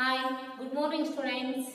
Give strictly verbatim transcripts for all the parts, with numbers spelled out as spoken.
Hi, good morning students.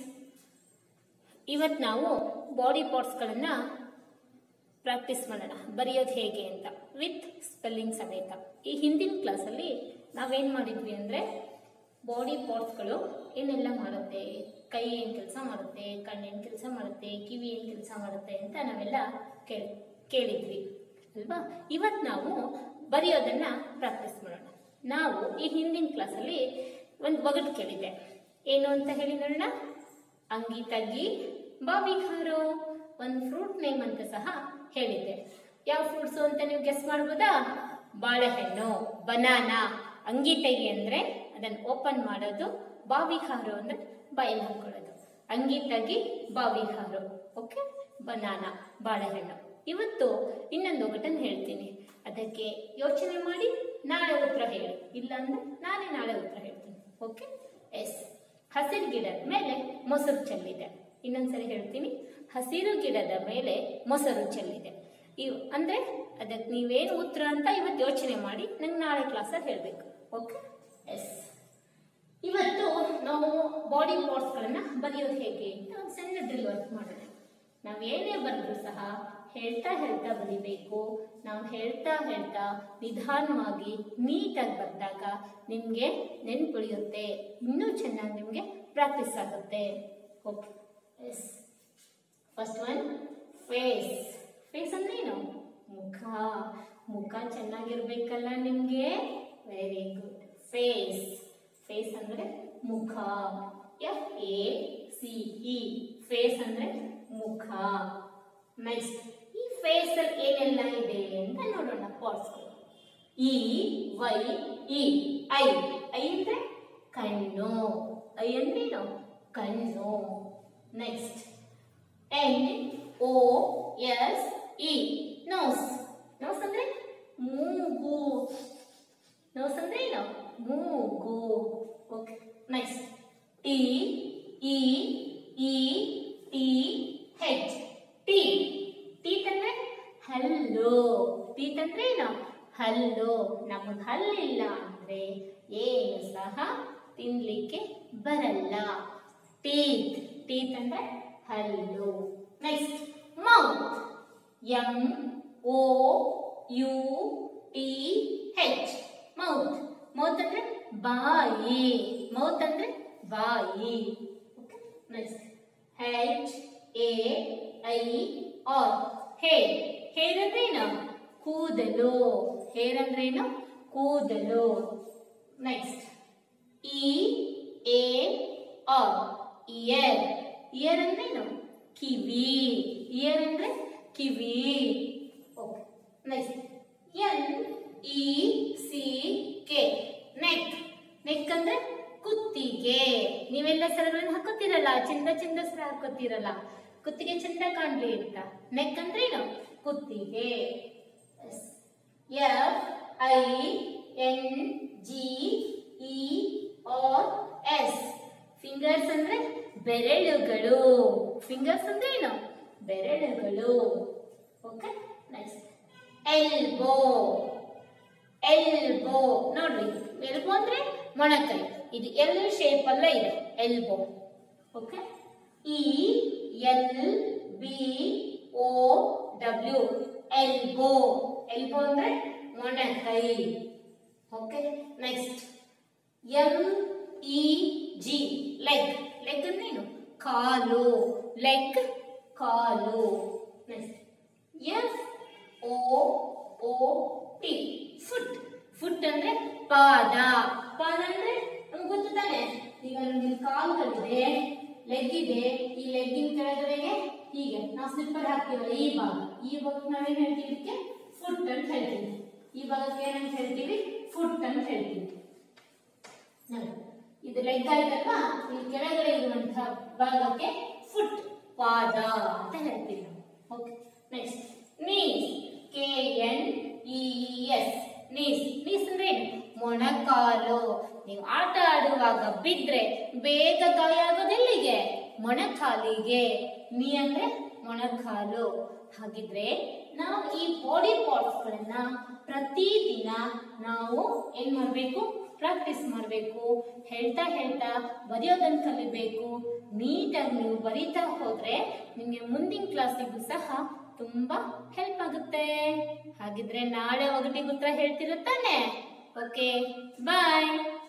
ಇವತ್ತು ನಾವು body ಪಾರ್ಟ್ಸ್ಗಳನ್ನು practice ಮಾಡೋಣ, ಬರೆಯೋದು ಹೇಗೆ ಅಂತ ವಿತ್ ಸ್ಪೆಲ್ಲಿಂಗ್ ಸಮೇತ. ಈ ಹಿಂದಿನ ಕ್ಲಾಸಲ್ಲಿ ನಾವೇನು ಮಾಡಿದ್ವಿ ಅಂದರೆ ಬಾಡಿ ಪಾರ್ಟ್ಸ್ಗಳು ಏನೆಲ್ಲ ಮಾಡುತ್ತೆ, ಕೈ ಏನು ಕೆಲಸ ಮಾಡುತ್ತೆ, ಕಣ್ಣೇನು ಕೆಲಸ ಮಾಡುತ್ತೆ, ಕಿವಿ ಏನು ಕೆಲಸ ಮಾಡುತ್ತೆ ಅಂತ ನಾವೆಲ್ಲ ಕೇಳಿ ಕೇಳಿದ್ವಿ ಅಲ್ವಾ. ಇವತ್ತು ನಾವು ಬರೆಯೋದನ್ನು ಪ್ರಾಕ್ಟೀಸ್ ಮಾಡೋಣ. ನಾವು ಈ ಹಿಂದಿನ ಕ್ಲಾಸಲ್ಲಿ ಒಂದು ಒಗಟು ಕೇಳಿದ್ದೆ, ಏನು ಅಂತ ಹೇಳಿ ನೋಡೋಣ. ಅಂಗಿ ತಗ್ಗಿ ಬಾವಿ ಹಾರೋ, ಒಂದು ಫ್ರೂಟ್ ನೇಮ್ ಅಂತ ಸಹ ಹೇಳಿದ್ದೆ. ಯಾವ ಫ್ರೂಟ್ಸು ಅಂತ ನೀವು ಗೆಸ್ ಮಾಡ್ಬೋದಾ? ಬಾಳೆಹಣ್ಣು, ಬನಾನಾ. ಅಂಗಿ ತೆಗಿ ಅಂದ್ರೆ ಅದನ್ನು ಓಪನ್ ಮಾಡೋದು, ಬಾವಿ ಹಾರೋ ಅಂದ್ರೆ ಬಾಯಲ್ಲಿ ಹಾಕೊಳ್ಳೋದು. ಅಂಗಿ ತಗಿ ಬಾವಿ ಹಾರೋ, ಓಕೆ. ಬನಾನಾ, ಬಾಳೆಹಣ್ಣು. ಇವತ್ತು ಇನ್ನೊಂದು ಒಗಟನ್ನು ಹೇಳ್ತೀನಿ, ಅದಕ್ಕೆ ಯೋಚನೆ ಮಾಡಿ ನಾಳೆ ಉತ್ತರ ಹೇಳಿ. ಇಲ್ಲ ಅಂದ್ರೆ ನಾನೇ ನಾಳೆ ಉತ್ತರ ಹೇಳ್ತೀನಿ, ಓಕೆ. ಎಸ್, ಹಸಿರು ಗಿಡದ ಮೇಲೆ ಮೊಸರು ಚೆಲ್ಲಿದೆ. ಇನ್ನೊಂದ್ಸರಿ ಹೇಳ್ತೀನಿ, ಹಸಿರು ಗಿಡದ ಮೇಲೆ ಮೊಸರು ಚೆಲ್ಲಿದೆ. ಇವ್ ಅಂದ್ರೆ ಅದಕ್ಕೆ ನೀವೇನು ಉತ್ತರ ಅಂತ ಇವತ್ತು ಯೋಚನೆ ಮಾಡಿ ನಂಗೆ ನಾಳೆ ಕ್ಲಾಸಲ್ಲಿ ಹೇಳ್ಬೇಕು, ಓಕೆ. ಎಸ್, ಇವತ್ತು ನಾವು ಬಾಡಿ ಪಾರ್ಟ್ಸ್ಗಳನ್ನ ಬರೆಯೋದು ಹೇಗೆ ಅಂತ ಒಂದು ಸಣ್ಣ ಡ್ರಿಲ್ ವರ್ಕ್ ಮಾಡೋಣ. ನಾವು ಏನೇ ಬರೆದ್ರು ಸಹ ಹೇಳ್ತಾ ಹೇಳ್ತಾ ಬರಿಬೇಕು. ನಾವು ಹೇಳ್ತಾ ಹೇಳ್ತಾ ನಿಧಾನವಾಗಿ ನೀಟಾಗಿ ಬರೆದಾಗ ನಿಮಗೆ ನೆನ್ಪುಳಿಯುತ್ತೆ, ಇನ್ನೂ ಚೆನ್ನಾಗಿ ನಿಮಗೆ ಪ್ರಾಕ್ಟೀಸ್ ಆಗುತ್ತೆ, okay. Yes, first one face. Face ಅಂದ್ರೆ ಏನು? ಮುಖ. ಮುಖ ಚೆನ್ನಾಗಿರ್ಬೇಕಲ್ಲ ನಿಮ್ಗೆ? Very good. ಫೇಸ್. ಫೇಸ್ ಅಂದ್ರೆ ಮುಖ. F A C E. Face ಅಂದ್ರೆ ಮುಖ. ನೆಕ್ಸ್ಟ್, ಈ ಫೇಸ್ ಅಲ್ಲಿ ಏನೆಲ್ಲ ಇದೆ ಅಂತ ನೋಡೋಣ. Parts E Y E eye. Eye ಅಂದ್ರೆ ಕಣ್ಣು. ಐ ಅಂದ್ರೆ ಏನು? ಕಣ್ಣು. Next, N O S E nose. Nose ಅಂದ್ರೆ ಮೂಗು. ನೋಸ್ ಅಂದ್ರೆ ಏನು? ಮೂಗು, okay. Next, T E E T H. Teeth. Teeth ಅಂದ್ರೆ ಹಲ್ಲು. ಟೀತ್ ಅಂದ್ರೆ ಏನು? ಹಲ್ಲು. ನಮಗೆ ಹಲ್ಲಿಲ್ಲ ಅಂದ್ರೆ ಏನು ಸಹ ತಿನ್ಲಿಕ್ಕೆ ಬರಲ್ಲ. ಟೀತ್. ಟೀತ್ ಅಂದ್ರೆ ಹಲ್ಲು. Next, mouth. M O U T H. Mouth. Mouth ಅಂದ್ರೆ ಬಾಯಿ. ಮೌತ್ ಅಂದ್ರೆ ಬಾಯಿ, okay. Next, H A I R. Hair. Hair ಅಂದ್ರೆ ಏನು? ಕೂದಲು. ಹೇರ್ ಅಂದ್ರೆ ಏನು? ಕೂದಲು. Next, E A R. Ear. Ear ಅಂದ್ರೆ ಏನು? ಕಿವಿ. ಇಯರ್ ಅಂದ್ರೆ ಕಿವಿ, okay. Next, N E C K. Neck. Neck ಅಂದ್ರೆ ಕುತ್ತಿಗೆ. ನೀವೆಲ್ಲ ಸರಗಳನ್ನು ಹಾಕೋತಿರಲ್ಲ, ಚಂದ ಚಂದ ಸರ ಹಾಕೋತಿರಲ್ಲ, ಕುತ್ತಿಗೆ ಚಂದ ಕಾಣ್ಲಿ ಅಂತ. ನೆಕ್ ಅಂದ್ರೆ ಏನು? ಕುತ್ತಿಗೆ. F I N G E R S. Fingers ಅಂದ್ರೆ ಬೆರಳುಗಳು. ಫಿಂಗರ್ಸ್ ಅಂದ್ರೆ ಏನು? ಬೆರಳುಗಳು, ಓಕೆ. Next, elbow. ಎಲ್ಬೋ ನೋಡ್ರಿ, ಎಲ್ಬೋ ಅಂದ್ರೆ ಮೊಣಕೈ. ಇದು ಎಲ್ ಶೇಪ್ ಅಲ್ಲ ಇದೆ, elbow, okay. E L B O W. Elbow. Elbow ಅಂದ್ರೆ ಮೊಣಕೈ, okay. Next, M E G. Leg. Leg ಅಂದ್ರೆ ಏನು? ಕಾಲು. ಲೆಗ್, ಕಾಲು. Next, F O O T. Foot. Foot ಅಂದ್ರೆ ಪಾದ. ಪಾದ ಅಂದ್ರೆ ನಮ್ಗೆ ಗೊತ್ತು ತಾನೆ, ಈಗ ನಮ್ಗೆ ಕಾಲುಗಳಿದೆ, ಲೆಗ್ ಇದೆ. ಈ ಲೆಗ್ಗಿನ ಕೆಳಗಡೆಗೆ ಹೀಗೆ ನಾವು ಸ್ಲಿಪ್ಪರ್ ಹಾಕ್ತೀವಲ್ಲ, ಈ ಭಾಗ, ಈ ಭಾಗಕ್ಕೆ ನಾವೇನ್ ಹೇಳ್ತೀವಿ? ಇದಕ್ಕೆ ಫುಟ್ ಅಂತ ಹೇಳ್ತೀವಿ. ಈ ಭಾಗಕ್ಕೆ ಏನಂತ ಹೇಳ್ತೀವಿ? ಫುಟ್ ಅಂತ ಹೇಳ್ತೀವಿ. ಇದು ಲೆಗ್ ಆಯ್ತಲ್ವಾ, ಈ ಕೆಳಗಡೆ ಇರುವಂತಹ ಭಾಗಕ್ಕೆ ಫುಟ್, ಪಾದ ಅಂತ ಹೇಳ್ತೀವಿ, okay. Next, knees. K N E S. Knees. Knees ಅಂದ್ರೆ ಮೊಣಕಾಲು. ನೀವು ಆಟ ಆಡುವಾಗ ಬಿದ್ರೆ ಬೇಗ ಗಾಯ ಆಗೋದೆಲ್ಲಿಗೆ? ಮೊಣಕಾಲಿಗೆ. ನೀ ಅಂದ್ರೆ ಮೊಣಕಾಲು. ಹಾಗಿದ್ರೆ ನಾವು ಈ ಬಾಡಿ ಪಾರ್ಟ್ಸ್ ಗಳನ್ನ ಪ್ರತಿದಿನ ನಾವು ಏನ್ ಮಾಡ್ಬೇಕು? ಪ್ರಾಕ್ಟೀಸ್ ಮಾಡಬೇಕು. ಹೇಳ್ತಾ ಹೇಳ್ತಾ ಬರೆಯೋದನ್ನು ಕಲಿಬೇಕು. ನೀಟಾಗಿ ನೀವು ಬರೀತಾ ಹೋದ್ರೆ ನಿಮಗೆ ಮುಂದಿನ ಕ್ಲಾಸಿಗೂ ಸಹ ತುಂಬಾ ಹೆಲ್ಪ್ ಆಗುತ್ತೆ. ಹಾಗಿದ್ರೆ ನಾಳೆ ಒಗಟಿಗೆ ಉತ್ತರ ಹೇಳ್ತಿರುತ್ತಾನೆ. ಓಕೆ, ಬಾಯ್.